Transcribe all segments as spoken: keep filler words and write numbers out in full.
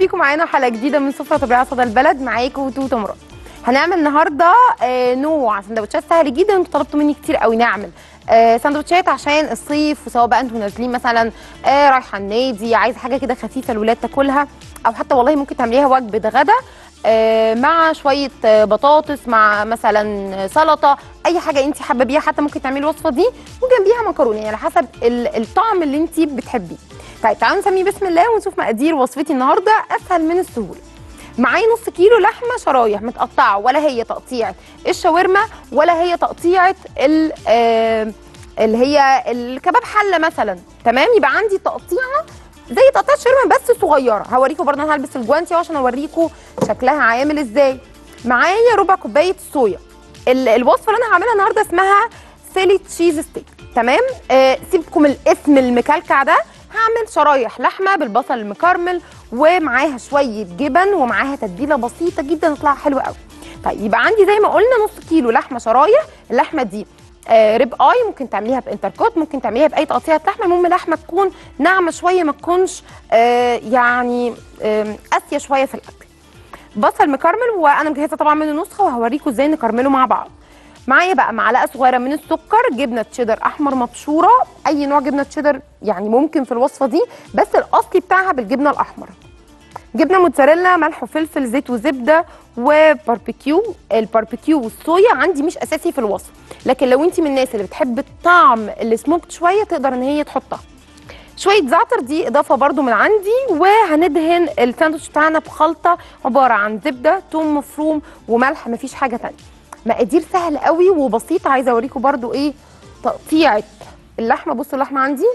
بيكم معانا حلقه جديده من سفره طبيعيه صدى البلد. معاكم توته مراد. هنعمل النهارده آه نوع سندوتشات سهل جدا. انتوا طلبتوا مني كتير قوي نعمل آه سندوتشات عشان الصيف، وسواء بقى انتوا نازلين مثلا آه رايحه النادي، عايزه حاجه كده خفيفه الولاد تاكلها، او حتى والله ممكن تعمليها وجبه غدا آه مع شويه آه بطاطس، مع مثلا سلطه، اي حاجه انت حابه بيها. حتى ممكن تعملي الوصفه دي وجنبيها مكرونه، يعني على حسب الطعم اللي انت بتحبيه. طيب تعالوا نسمي بسم الله ونشوف مقادير وصفتي النهارده اسهل من السهوله. معايا نص كيلو لحمه شرايح متقطعه، ولا هي تقطيعه الشاورما ولا هي تقطيعه آه اللي هي الكباب حله مثلا، تمام؟ يبقى عندي تقطيعه زي تقطيعه الشاورما بس صغيره. هوريكم برضه، انا هلبس الجوانتي عشان اوريكم شكلها عامل ازاي. معايا ربع كوبايه صويا. الوصفه اللي انا هعملها النهارده اسمها فيلي تشيز ستيك، تمام؟ آه سيبكم الاسم المكلكع ده. هعمل شرايح لحمه بالبصل المكرمل ومعاها شويه جبن ومعاها تتبيله بسيطه جدا تطلع حلوه قوي. طيب يبقى عندي زي ما قلنا نص كيلو لحمه شرايح. اللحمه دي آه ريب اي، ممكن تعمليها بانتركوت، ممكن تعمليها باي تقطيعه لحمه، المهم اللحمه تكون ناعمه شويه، ما تكونش آه يعني آه قاسيه شويه في الاكل. بصل مكرمل، وانا مجهزه طبعا منه نسخه وهوريكم ازاي نكرمله مع بعض. معايا بقى معلقه صغيره من السكر، جبنه تشيدر احمر مبشوره، اي نوع جبنه تشيدر يعني ممكن في الوصفه دي، بس الاصلي بتاعها بالجبنه الاحمر. جبنه موتزاريلا، ملح وفلفل، زيت وزبده وباربيكيو. الباربيكيو والصويا عندي مش اساسي في الوصفه، لكن لو انت من الناس اللي بتحب الطعم اللي سموكت شويه تقدر ان هي تحطها. شويه زعتر دي اضافه برده من عندي. وهندهن الساندوتش بتاعنا بخلطه عباره عن زبده، ثوم مفروم وملح، مفيش حاجه ثانيه. مقادير سهله قوي وبسيطه. عايزه اوريكم برده ايه تقطيعه اللحمه. بصوا اللحمه عندي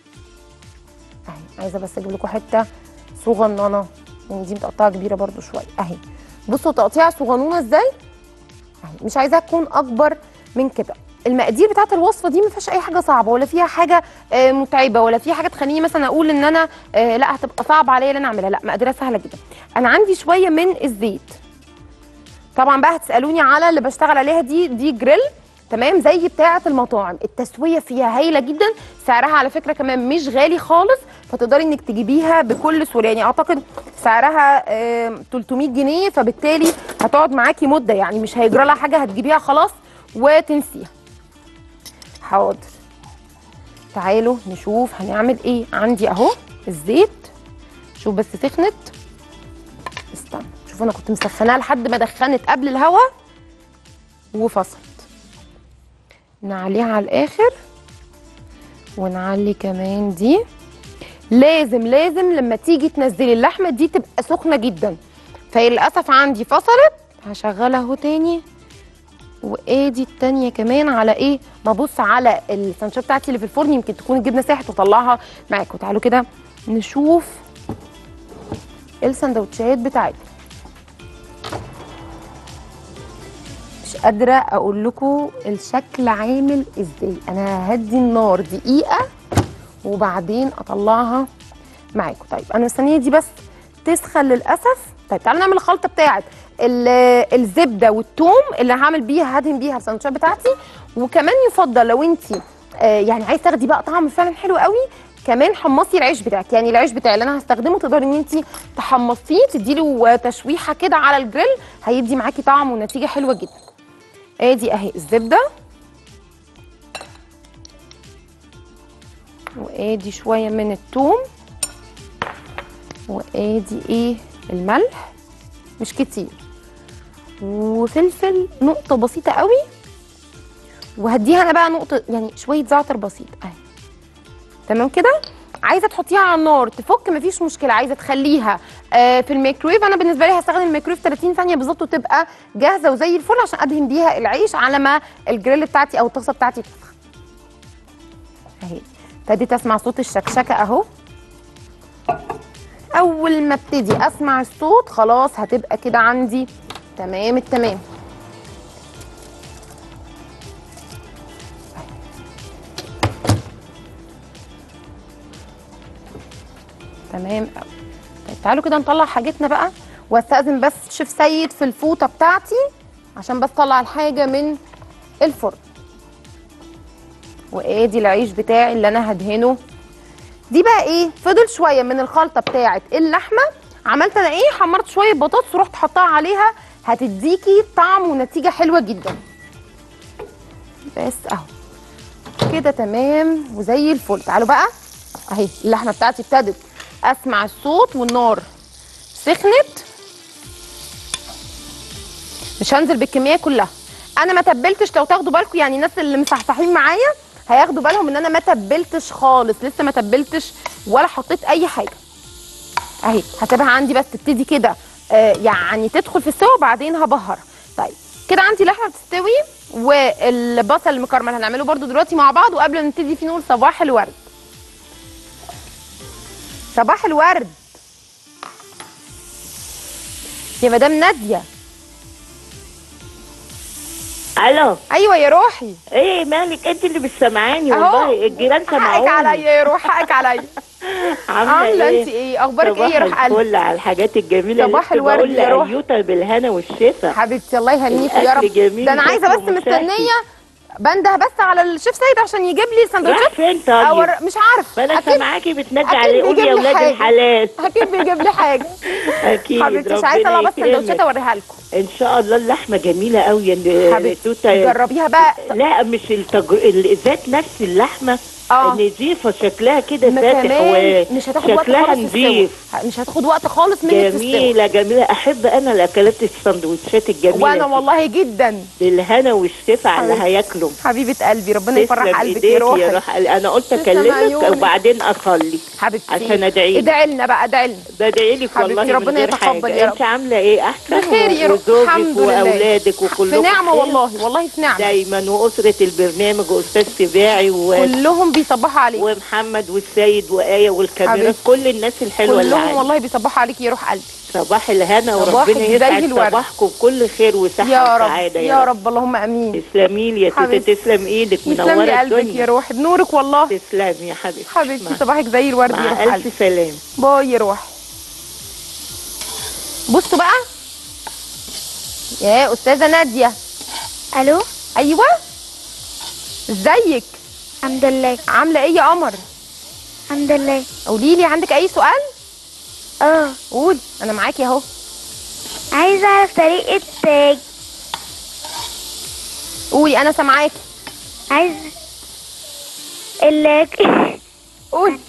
اهي، عايزه بس اجيب لكم حته صغننه يعني، دي متقطعه كبيره برده شويه اهي. بصوا تقطيعه صغنونه ازاي اهي، مش عايزاها تكون اكبر من كده. المقادير بتاعت الوصفه دي ما فيهاش اي حاجه صعبه ولا فيها حاجه آه متعبه ولا فيها حاجه تخليني مثلا اقول ان انا آه لا هتبقى صعبه عليا ان انا اعملها، لا مقاديرها سهله جدا. انا عندي شويه من الزيت. طبعا بقى هتسالوني على اللي بشتغل عليها دي دي جريل، تمام؟ زي بتاعه المطاعم، التسويه فيها هايله جدا، سعرها على فكره كمان مش غالي خالص، فتقدري انك تجيبيها بكل سهوله. يعني اعتقد سعرها آه ثلاثمية جنيه، فبالتالي هتقعد معاكي مده، يعني مش هيجرى لها حاجه، هتجيبيها خلاص وتنسيها. حاضر، تعالوا نشوف هنعمل ايه. عندي اهو الزيت، شوف بس سخنت، استنى شوف انا كنت مسخناها لحد ما دخنت قبل الهواء وفصلت. نعليها على الاخر ونعلي كمان دي. لازم لازم لما تيجي تنزلي اللحمه دي تبقى سخنه جدا، فهي للاسف عندي فصلت. هشغلها اهو تاني، وادي التانيه كمان. على ايه؟ ما ابص على الساندوتشات بتاعتي اللي في الفرن، يمكن تكون الجبنه ساحت واطلعها معاكم. تعالوا كده نشوف الساندوتشات بتاعتنا. مش قادره اقول لكم الشكل عامل ازاي. انا ههدي النار دقيقه وبعدين اطلعها معاكم. طيب انا مستنيه دي بس تسخن للاسف. طيب تعالوا نعمل الخلطه بتاعت الزبده والثوم اللي هعمل بيها، هدهن بيها الساندوتشات بتاعتي. وكمان يفضل لو انت آه يعني عايز تاخدي بقى طعم فعلا حلو قوي، كمان حمصي العيش بتاعك. يعني العيش بتاعي اللي انا هستخدمه تقدري ان انت تحمصيه، تديله تشويحه كده على الجريل، هيدي معاكي طعم ونتيجه حلوه جدا. ادي اهي الزبده، وادي شويه من الثوم، وادي ايه الملح مش كتير، وفلفل نقطه بسيطه قوي، وهديها انا بقى نقطه يعني شويه زعتر بسيط اهي، تمام كده. عايزه تحطيها على النار تفك مفيش مشكله، عايزه تخليها آه في الميكرويف، انا بالنسبه لي هستخدم الميكرويف ثلاثين ثانيه بالظبط وتبقى جاهزه وزي الفل، عشان ادهن بيها العيش على ما الجريل بتاعتي او الطاسه بتاعتي تسخن اهي. ابتديت اسمع صوت الشكشكه اهو. اول ما ابتدي اسمع الصوت خلاص هتبقى كده عندي تمام التمام. تمام قوي. طيب تعالوا كده نطلع حاجتنا بقى، واستاذن بس شيف سيد في الفوطه بتاعتي عشان بس اطلع الحاجه من الفرن. وادي العيش بتاعي اللي انا هدهنه. دي بقى ايه؟ فضل شويه من الخلطه بتاعه اللحمه عملت انا ايه؟ حمرت شويه بطاطس ورحت حطها عليها، هتديكي طعم ونتيجه حلوه جدا. بس اهو كده تمام وزي الفل. تعالوا بقى اهي اللحمه بتاعتي ابتدت اسمع الصوت والنار سخنت. مش هنزل بالكميه كلها، انا ما تبلتش. لو تاخدوا بالكم يعني الناس اللي مصحصحين معايا هياخدوا بالهم ان انا ما تبلتش خالص، لسه ما تبلتش ولا حطيت اي حاجه. اهي هسيبها عندي بس تبتدي كده آه يعني تدخل في السوا وبعدين هبهرها. طيب كده عندي اللحمه بتستوي والبصل المكرمل هنعمله برده دلوقتي مع بعض. وقبل ما نبتدي فيه نقول صباح الورد. صباح الورد يا مدام ناديه. الو. ايوه يا روحي. ايه مالك انت اللي مش سامعاني؟ والله الجيران سمعوني. حقك عليا يا روح، حقك عليا. عامله انت ايه؟ اخبارك ايه يا روح قلبي؟ صباح الفل على الحاجات الجميله. صباح الورد يا روح. ايوتا بالهنا والشفا حبيبتي الله يهنيكي يا رب. ده انا عايزه بس مستنيه بنده بس على الشيف سيد عشان يجيب لي سندوتشات. راح فين طيب؟ أو مش عارف. انا سامعاكي بتنادي عليه. قولي يا ولاد الحلال. اكيد بيجيب لي حاجه. اكيد حبيبتي مش عايزه اطلع بس سندوتشات اوريها لكم. ان شاء الله. اللحمه جميله قوي يا حبيبتي جربيها بقى. لا مش التجر... ذات نفس اللحمه اه نظيفه، شكلها كده فاتح مش هتاخد وقت خالص نظيف. مش هتاخد وقت خالص منك في السوا. جميله جميله. احب انا الاكلات السندوتشات الجميله. وانا والله جدا. بالهنا والشفا على اللي هياكلوا. حبيبه قلبي ربنا يفرح قلبك يا روحي. يا روح. انا قلت اكلمك وبعدين اصلي حبيبتي عشان ادعي لك. ادعي لنا بقى ادعي لنا. بدعي لك والله ربنا يتقبل يا رب. انت عامله ايه؟ احسن بخير يا روح. وزوجك واولادك وكلكم في نعمه والله والله في نعمه دايما. واسره البرنامج واستاذ سباعي و... كلهم بيصبحوا عليك. محمد والسيد وآية والكاميرا كل الناس الحلوه اللي كلهم والله بيصبحوا عليكي يا روح قلبي. صباح الهنا وربنا يسعد صباحكم بكل خير وصحه وسعاده يا رب. يا رب اللهم امين. تسلمي لي يا تيتا. تسلم ايدك منوره الدنيا. تسلمي قلبك يا روح بنورك والله. تسلمي يا حبيبتي. حبيبتي صباحك زي الورد يا روح قلبي. الف سلام. باي يا روح. بصوا بقى يا استاذه ناديه. الو. ايوه ازيك؟ الحمد لله. عامله ايه يا قمر؟ الحمد لله. قولي لي عندك اي سؤال؟ اه قولي انا معاكي اهو. عايزه اعرف طريقه. قولي انا سامعاكي. عايزه ال قولي.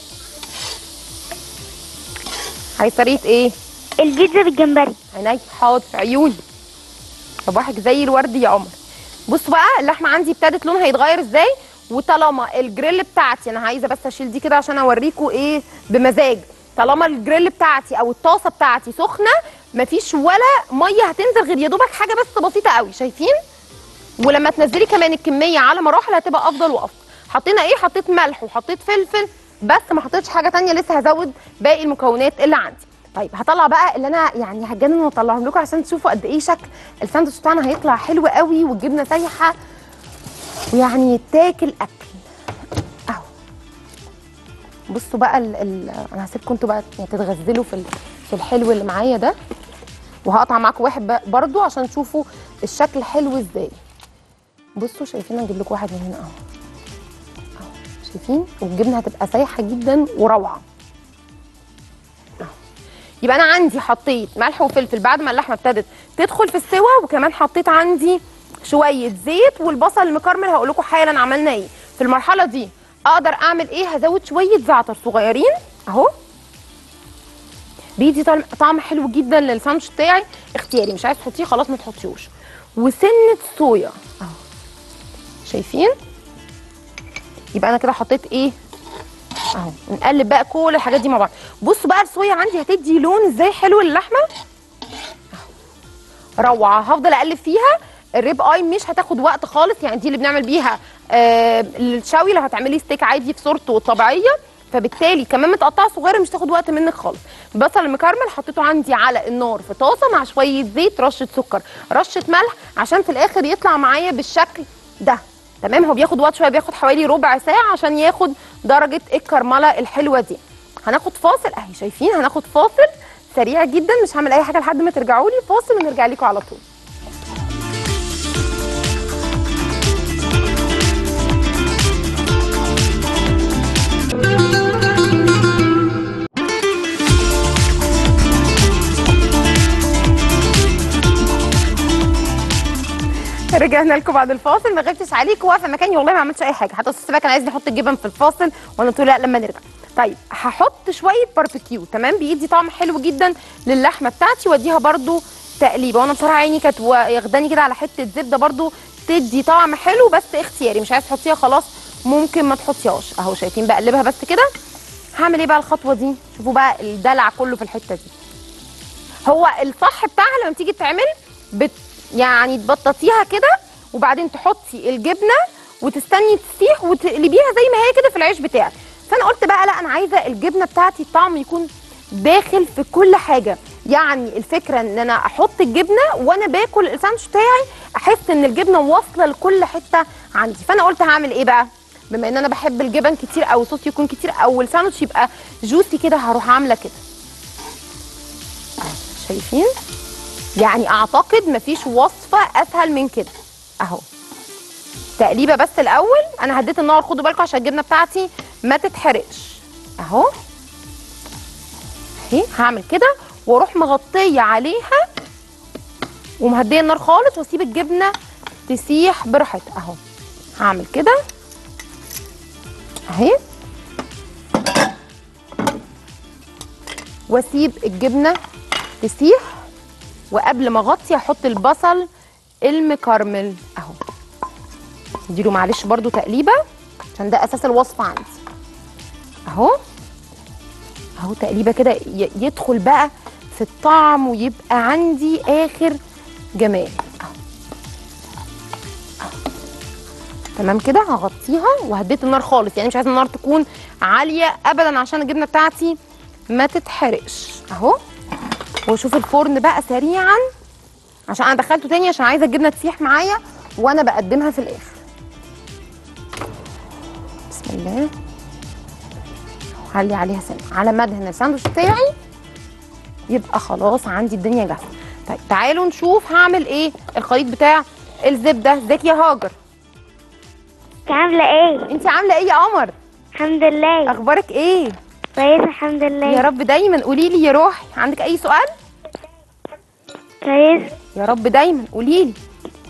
عايز طريقه ايه؟ البيتزا بالجمبري. عيني حاضر عيوني. صباحك زي الورد يا قمر. بصوا بقى اللحمه عندي ابتدت لونها يتغير ازاي. وطالما الجريل بتاعتي انا عايزه بس اشيل دي كده عشان اوريكم ايه بمزاج. طالما الجريل بتاعتي او الطاسه بتاعتي سخنه مفيش ولا ميه هتنزل غير يا دوبك حاجه بس بسيطه قوي. شايفين؟ ولما تنزلي كمان الكميه على مراحل هتبقى افضل وافضل. حطينا ايه؟ حطيت ملح وحطيت فلفل بس ما حطيتش حاجه ثانيه. لسه هزود باقي المكونات اللي عندي. طيب هطلع بقى اللي انا يعني هتجنن واطلعهم لكم عشان تشوفوا قد ايه شكل الساندوتش بتاعنا هيطلع حلو قوي والجبنه سايحه ويعني يتاكل اكل اهو. بصوا بقى ال ال انا هسيبكم انتوا بقى يعني تتغزلوا في في الحلو اللي معايا ده. وهقطع معاكم واحد برضو عشان تشوفوا الشكل حلو ازاي. بصوا شايفين؟ هنجيب لكم واحد من هنا اهو اهو. شايفين؟ والجبنه هتبقى سايحه جدا وروعه اهو. يبقى انا عندي حطيت ملح وفلفل بعد ما اللحمه ابتدت تدخل في السوا. وكمان حطيت عندي شويه زيت والبصل المكرمل. هقول لكم حالا عملنا ايه في المرحله دي. اقدر اعمل ايه؟ هزود شويه زعتر صغيرين اهو. بيدي طعم حلو جدا للساندوتش بتاعي. اختياري، مش عايز تحطيه خلاص ما تحطيهوش. وسنه صويا اهو. شايفين؟ يبقى انا كده حطيت ايه اهو. نقلب بقى كل الحاجات دي مع بعض. بصوا بقى الصويا عندي هتدي لون ازاي حلو للحمه اهو. روعه. هفضل اقلب فيها. الريب اي مش هتاخد وقت خالص يعني دي اللي بنعمل بيها آه الشوي. لو هتعملي ستيك عادي في صورته الطبيعيه فبالتالي كمان متقطعه صغيره مش تاخد وقت منك خالص. البصل المكرمل حطيته عندي على النار في طاسه مع شويه زيت، رشه سكر، رشه ملح عشان في الاخر يطلع معايا بالشكل ده. تمام؟ هو بياخد وقت شويه، بياخد حوالي ربع ساعه عشان ياخد درجه الكرمله الحلوه دي. هناخد فاصل اهي. شايفين؟ هناخد فاصل سريع جدا. مش هعمل اي حاجه لحد ما ترجعوا لي. فاصل ونرجع لكم على طول. رجعنا لكم بعد الفاصل. ما غبتش عليكم، واقفه مكاني والله ما عملتش اي حاجه. حتى استاذ كان عايز يحط الجبن في الفاصل وانا قلت له لا لما نرجع. طيب هحط شويه باربيكيو تمام، بيدي طعم حلو جدا للحمه بتاعتي، واديها برده تقليبه. وانا بصراحه عيني كانت واخداني كده على حته زبده برده تدي طعم حلو، بس اختياري، مش عايز تحطيها خلاص ممكن ما تحطيهاش. اهو شايفين بقلبها بس كده. هعمل ايه بقى الخطوه دي؟ شوفوا بقى الدلع كله في الحته دي. هو الصح بتاعها لما تيجي تتعمل بت يعني تبططيها كده وبعدين تحطي الجبنه وتستني تسيح وتقلبيها زي ما هي كده في العيش بتاعك. فانا قلت بقى لا، انا عايزه الجبنه بتاعتي الطعم يكون داخل في كل حاجه. يعني الفكره ان انا احط الجبنه وانا باكل الساندوتش بتاعي احس ان الجبنه واصله لكل حته عندي. فانا قلت هعمل ايه بقى؟ بما ان انا بحب الجبن كتير او الصوص يكون كتير او الساندوتش يبقى جوسي كده، هروح عامله كده. شايفين؟ يعني اعتقد مفيش وصفه اسهل من كده. اهو تقليبه بس الاول. انا هديت النار، خدوا بالكم عشان الجبنه بتاعتي ما تتحرقش. اهو اهي هعمل كده واروح مغطيه عليها ومهديه النار خالص واسيب الجبنه تسيح براحتها. اهو هعمل كده اهي واسيب الجبنه تسيح. وقبل ما اغطي احط البصل المكرمل اهو، اديله معلش برده تقليبه عشان ده اساس الوصفه عندي. اهو اهو تقليبه كده يدخل بقى في الطعم ويبقى عندي اخر جمال. اهو تمام كده. هغطيها وهديت النار خالص، يعني مش عايزه النار تكون عاليه ابدا عشان الجبنه بتاعتي ما تتحرقش. اهو واشوف الفرن بقى سريعا عشان انا دخلته تاني عشان عايزه الجبنه تسيح معايا وانا بقدمها في الاخر. بسم الله. هعلي عليها سنه على ما ادهن الساندوتش بتاعي يبقى خلاص عندي الدنيا جاهزه. طيب تعالوا نشوف هعمل ايه. الخليط بتاع الزبده. ازيك يا هاجر؟ انت عامله ايه؟ انت عامله ايه يا قمر؟ الحمد لله. اخبارك ايه؟ كويسه الحمد لله. يا رب دايما. قولي لي يا روحي، عندك اي سؤال؟ كويسه. يا رب دايما. قولي لي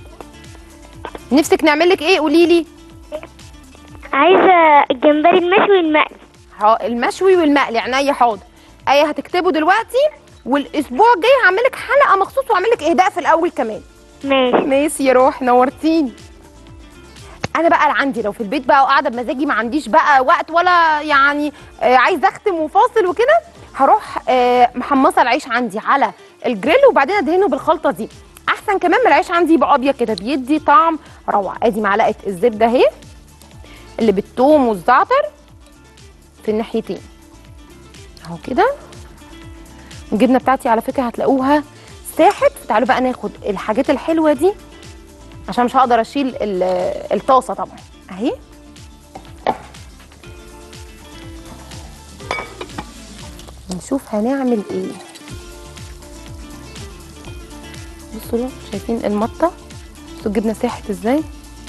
نفسك نعمل لك ايه؟ قولي لي. عايزه الجمبري المشوي والمقلي. المشوي والمقلي عينيا حاضر. ايه هتكتبه دلوقتي، والاسبوع الجاي هعمل لك حلقه مخصوص واعمل لك اهداء في الاول كمان. ماشي. ماشي يا روح، نورتيني. انا بقى عندي لو في البيت بقى وقاعده بمزاجي ما عنديش بقى وقت ولا يعني آه عايزه اختم وفاصل وكده، هروح آه محمصه العيش عندي على الجريل وبعدين ادهنه بالخلطه دي. احسن كمان من العيش عندي يبقى ابيض كده، بيدي طعم روعه. ادي معلقه الزبده اهي اللي بالثوم والزعتر في الناحيتين اهو كده. الجبنه بتاعتي على فكره هتلاقوها ساحت. تعالوا بقى ناخد الحاجات الحلوه دي عشان مش هقدر اشيل الطاسه طبعا. اهي نشوف هنعمل ايه. بصوا شايفين المطه؟ بصوا الجبنه ساحت ازاي.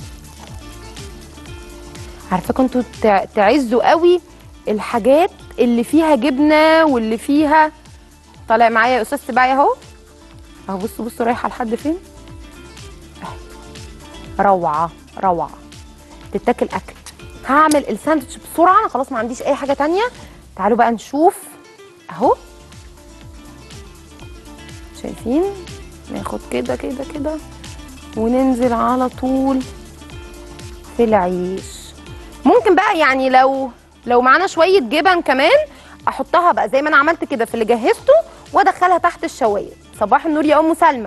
عارفه كنتوا تعزوا قوي الحاجات اللي فيها جبنه واللي فيها. طالع معايا يا استاذ سباعي اهو اهو. بصوا بصوا رايحه لحد فين. روعه روعه تتاكل اكل. هعمل الساندوتش بسرعه، انا خلاص ما عنديش اي حاجه تانية. تعالوا بقى نشوف اهو. شايفين؟ ناخد كده كده كده وننزل على طول في العيش. ممكن بقى يعني لو لو معانا شويه جبن كمان احطها بقى زي ما انا عملت كده في اللي جهزته وادخلها تحت الشوايه. صباح النور يا ام سلمى.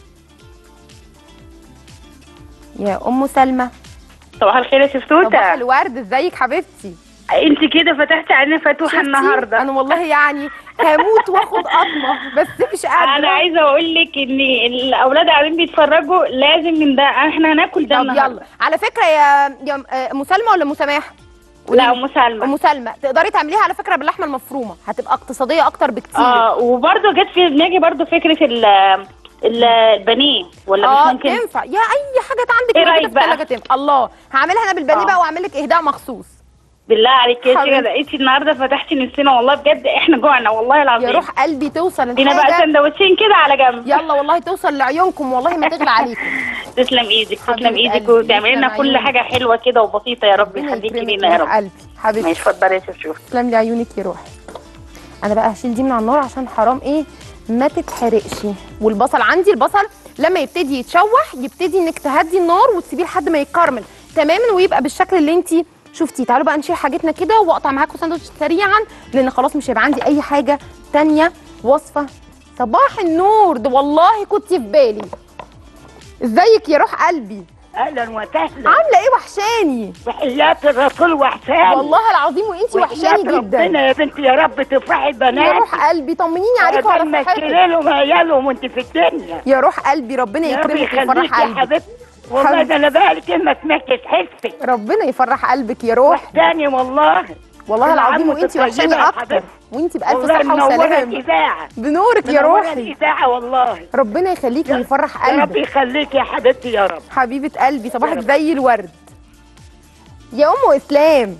يا ام سلمى. صباح الخير يا شفتوته. صباح الورد. ازيك حبيبتي؟ انت كده فتحتي علينا فتوحه النهارده. انا والله يعني هموت واخد قطمه بس مش قادره. انا عايزه اقول لك ان الاولاد قاعدين بيتفرجوا، لازم من ده احنا هناكل ده النهارده. يلا على فكره يا يا ام سلمى ولا ام سماح؟ لا ام سلمى. ام سلمى تقدري تعمليها على فكره باللحمه المفرومه، هتبقى اقتصاديه اكتر بكتير. اه وبرده جت في دماغي برده فكره ال البانيه ولا آه مش ممكن؟ اه تنفع يا اي حاجه عندك. ايه رايك بقى؟ تنفع. الله هعملها انا بالبانيه بقى واعمل لك اهداء مخصوص. بالله عليك يا شيخه، انت النهارده فتحتي نفسنا والله بجد، احنا جوعنا والله العظيم. يا روح قلبي توصل الحاجه. هنا بقى سندوتشين كده على جنب. يلا والله توصل لعيونكم والله ما تغلى عليكم. تسلم ايدك تسلم حبيبة ايدك قلبي، وتعملي لنا تسلم كل عيونك. حاجه حلوه كده وبسيطه يا رب ربنا يخليكي يكرمك لينا يا روح رب. قلبي حبيبتي. ماشي اتفضلي يا شوشو. تسلم لي عيونك يا روحي. انا بقى هشيل دي من على النار عشان حرام ايه ما تتحرقش. والبصل عندي، البصل لما يبتدي يتشوح يبتدي انك تهدي النار وتسيبيه لحد ما يتكرمل تماما ويبقى بالشكل اللي انت شفتيه. تعالوا بقى نشيل حاجتنا كده واقطع معاكم ساندوتش سريعا لان خلاص مش هيبقى عندي اي حاجه تانية وصفه. صباح النور، ده والله كنت في بالي. ازيك يا روح قلبي؟ اهلا وسهلا. عامله ايه؟ وحشاني وحياة الرسول وحشاني والله العظيم، وانتي وحشاني جدا. ربنا يا بنتي يا رب تفرحي البنات. يا روح قلبي طمنيني عليكم وعلى ما صحتك. لهم عيالهم وانت في الدنيا. يا روح قلبي ربنا يا رب يكرمك يخليك ويفرح يا قلبك. حبيبتي. والله ده انا بقالي كلمه ما سمعتش حسك. ربنا يفرح قلبك يا روح. وحداني والله. والله العظيم، العم وانتي تطيبها وحشاني يا اكتر. حبيبتي. وانتي بألف والله صحة منورة وسلامة. الإذاعة. بنورك يا منورة روحي. الإذاعة والله. ربنا يخليكي ويفرح يا رب قلبك. يخليك يا حبيبتي يا رب. حبيبة قلبي صباحك يا رب. زي الورد. يا ام اسلام،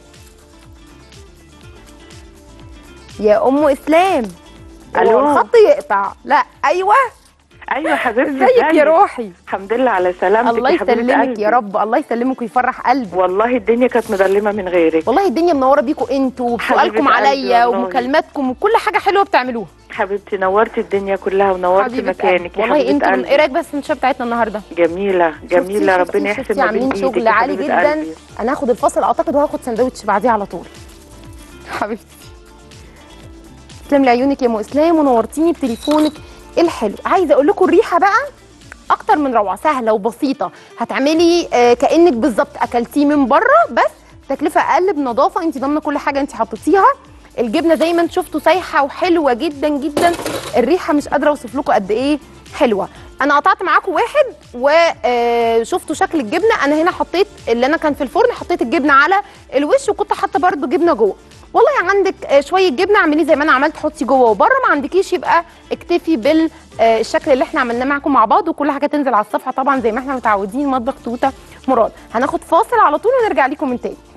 يا ام اسلام. الو. هو الخط يقطع. لا ايوه. ايوه حبيبتي. ازيك يا روحي؟ الحمد لله على سلامتك. الله يا حبيبة يسلمك قلبي. يا رب، الله يسلمك ويفرح قلبك. والله الدنيا كانت مظلمه من غيرك. والله الدنيا منوره بيكم انتوا وبسؤالكم حبيبة قلبي عليا والله. ومكالماتكم وكل حاجه حلوه بتعملوها. حبيبتي نورتي الدنيا كلها ونورتي حبيبة مكانك قلبي. يا والله حبيبة انتوا قلبي. ايه رايك بس السندوتشات بتاعتنا النهارده؟ جميله جميله. شفتي- ربنا شفتي- يحسن شفتي ما بين عاملين ايدك شغل يا عالي حبيبة جدا. قلبي. انا هاخد الفاصل اعتقد وهاخد سندوتش بعديه على طول. حبيبتي تسلم لي عيونك يا ام اسلام ونورتيني بتليفونك الحلو. عايزه اقول لكم الريحه بقى اكتر من روعه، سهله وبسيطه. هتعملي آه كانك بالظبط اكلتيه من بره بس تكلفه اقل بنظافه. انت ضامنه كل حاجه انت حطيتيها. الجبنه زي ما انتم شفتوا سايحه وحلوه جدا جدا. الريحه مش قادره اوصف لكم قد ايه حلوه. انا قطعت معاكم واحد وشفتوا شكل الجبنه. انا هنا حطيت اللي انا كان في الفرن، حطيت الجبنه على الوش وكنت حاطه برده جبنه جوه. والله عندك شويه جبنه اعملي زي ما انا عملت، حطي جوه وبره. ما عندكيش يبقى اكتفي بالشكل اللي احنا عملناه معاكم مع بعض. وكل حاجه تنزل على الصفحه طبعا زي ما احنا متعودين. مطبخ توته مراد. هناخد فاصل على طول ونرجع لكم من تاني.